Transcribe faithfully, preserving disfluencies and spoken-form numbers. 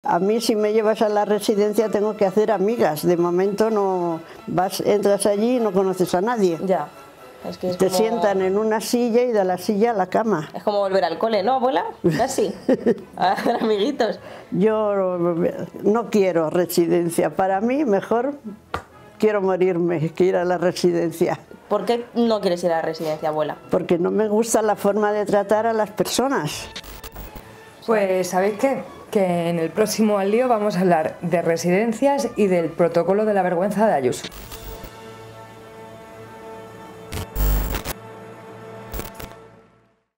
A mí, si me llevas a la residencia, tengo que hacer amigas. De momento no vas, entras allí y no conoces a nadie. Ya. Es que es Te como... sientan en una silla y de la silla a la cama. Es como volver al cole, ¿no, abuela? Así, a hacer amiguitos. Yo no quiero residencia. Para mí, mejor quiero morirme que ir a la residencia. ¿Por qué no quieres ir a la residencia, abuela? Porque no me gusta la forma de tratar a las personas. Pues, ¿sabéis qué? Que en el próximo Al Lío vamos a hablar de residencias y del protocolo de la vergüenza de Ayuso.